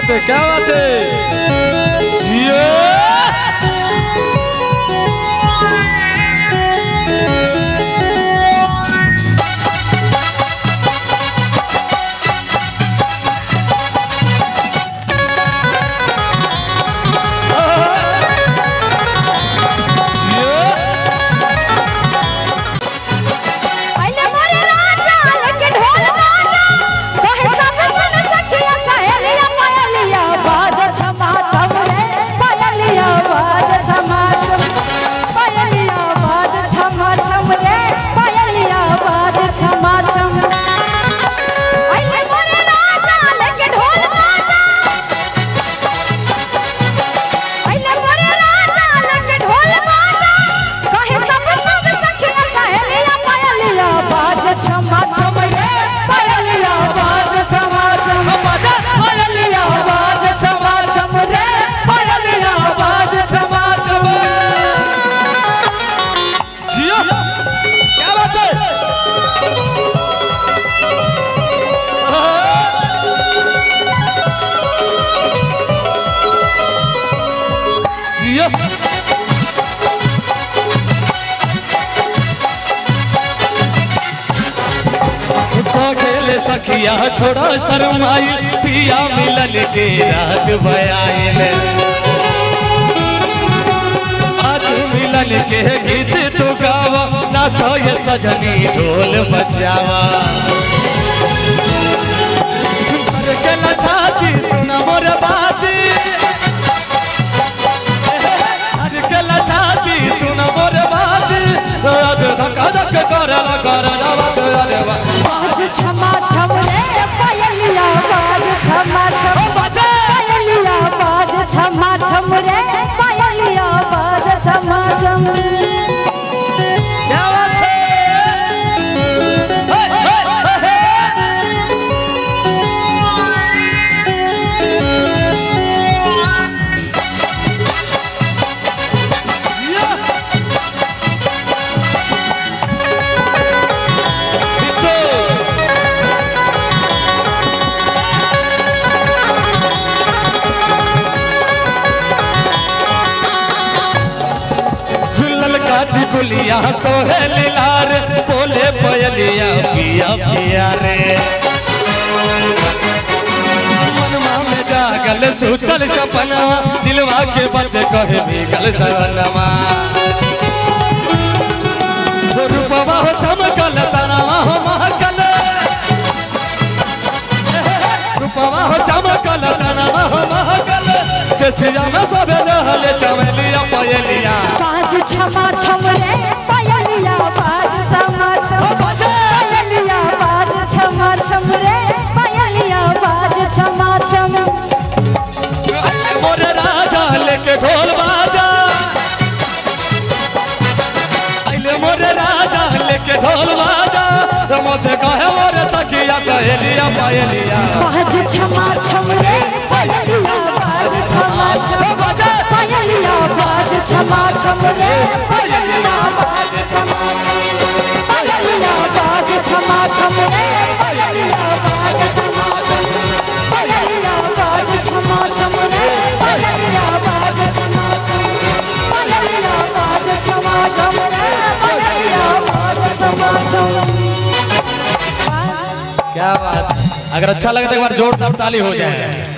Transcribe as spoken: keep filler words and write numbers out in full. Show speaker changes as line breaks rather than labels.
बात है, क्या बात है। सखिया छोड़ा शर्माई पिया मिलन के रात भयाइल आज मिलन के गीत तो गावा नाचो ये सजनी ढोल बजावा भर के लछाती सुना मोर बाती भर के लछाती सुना मोर बाती आज धक्का धक्का करला करला अरे वाह
छमा छम रे पायलिया बाज छमा छम पायलिया बाज छमा छम रे पायलिया बाज छमा छम
क्या बात है गुलिया सोहेल लार बोले पयलिया पिया पिया रे मनमा में जागल सुतल सपना दिलवा के बात कहे बिगल सवनमा रूपवा हो चमकल तनावा हो महकल रूपवा हो चमकल तनावा हो महकल केसिया में सबे रहले चमेलिया पयलिया
बाज छमा छम रे पायलिया बाज छमा छम पायलिया बाज छमा छम रे पायलिया बाज छमा छम
मोरे राजा लेके ढोल बाजा आइले मोरे राजा लेके ढोल बाजा मुझे कहे मोरे सखिया सहेलिया पायलिया
बाज छमा छम रे पायलिया बाज छमा छम पायलिया बाज छमा छम रे पायलिया बाज छमा छम पायलिया बाज छमा छम रे पायलिया बाज छमा छम पायलिया बाज छमा छम रे पायलिया बाज छमा छम पायलिया बाज छमा छम रे पायलिया बाज छमा छम।
क्या बात, अगर अच्छा लगे तो एक बार जोरदार ताली हो जाए।